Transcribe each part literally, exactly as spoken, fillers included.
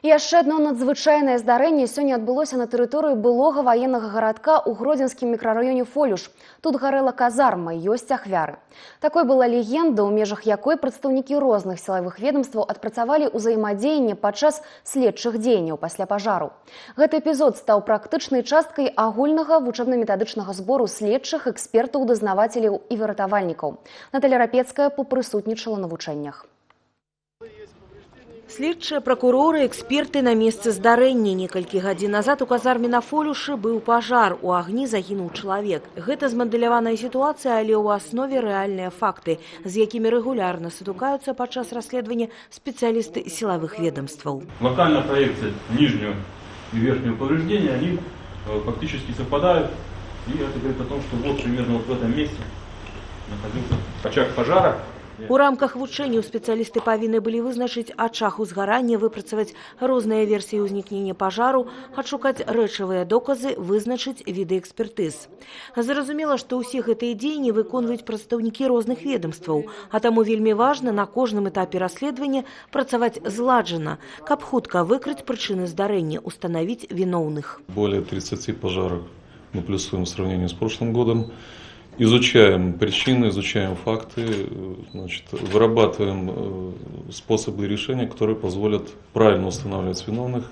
І яшчэ одно надзвычайнае здарэнне сёння адбылося на тэрыторыі былога ваеннага гарадка ў гродзенскім мікрараёне Фолюш. Тут гарэла казарма, ёсць ахвяры. Такой была легенда, у межах якой прадстаўнікі розных сілавых ведомстваў адпрацавалі ўзаемадзеянне падчас следчых дзеянняў пасля пажару. Гэты эпізод стаў практычнай часткай агульнага вучэбна-метадычнага збору следчых, экспертаў, дазнавацеляў і выратавальнікаў. Наталя Рапецкая папрысутнічала на вучэннях. Следчыя, прокуроры, эксперты на месцы здарэння. Некалькі гадзін назад у казарме на Фолюшы быў пажар, у агні загінуў чалавек. Гэта змадэляваная сітуацыя, але ў аснове рэальныя факты, з якімі рэгулярна сутыкаюцца падчас расследавання спецыялісты сілавых ведомстваў. Локальная проекция нижнего и верхнего повреждения, они фактически совпадают. И это говорит о том, что вот примерно вот в этом месте находился очаг пожара. У рамках вучэнняў спецыялісты павінны былі вызначыць ачаг узгарання, выпрацаваць розныя версіі ўзнікнення пажару, адшукаць рэчавыя доказы, вызначыць віды экспертыз. Зразумела, што ўсе гэтыя дзеянні выконваюць прадстаўнікі розных ведомстваў, а таму вельмі важна на кожным этапе расследавання працаваць зладжана, каб хутка выкрыць прычыны здарэння, устанавіць віноўных. Более тридцати пожаров мы плюсуем в сравнении с прошлым годом. Изучаем причины, изучаем факты, значит, вырабатываем способы решения, которые позволят правильно устанавливать виновных,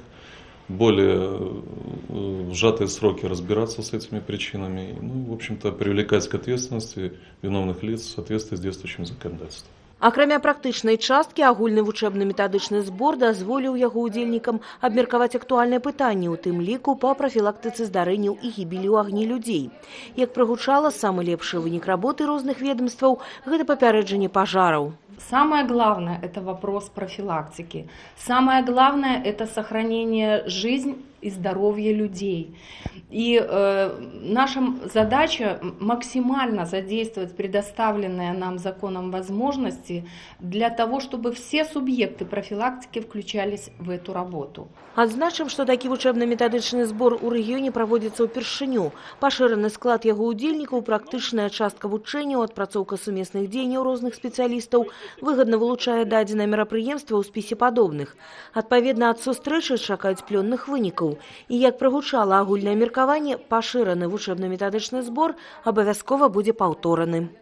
более в сжатые сроки разбираться с этими причинами, ну, в общем-то, привлекать к ответственности виновных лиц в соответствии с действующим законодательством. Акрамя практычнай часткі, агульны вучэбна-метадычны збор дазволіў яго удзельнікам абмеркаваць актуальныя пытанні, у тым ліку па прафілактыцы здарэнняў і гібелі ў агні людзей. Як прагучала, самы лепшы вынік работы розных ведомстваў – гэта папярэджанне пажараў. Самое главное – это вопрос профилактики. Самое главное – это сохранение жизни и здоровья людей. И э, наша задача максимально задействовать предоставленные нам законом возможности для того, чтобы все субъекты профилактики включались в эту работу. Адзначым, што такі вучэбна-метадычны збор у рэгіёне праводзіцца ўпершыню. Пашыраны склад яго удзельнікаў, практычная частка вучэнняў, адпрацоўка сумесных дзеянняў розных спецыялістаў выгадна вылучае дадзенае мерапрыемства ў спісе падобных. Адпаведна ад сустрэчы чакаюць плённых вынікаў. І як прагучала агульнае меркаванне, пашыраны вучэбна-метадычны збор абавязкова будзе паўтораны.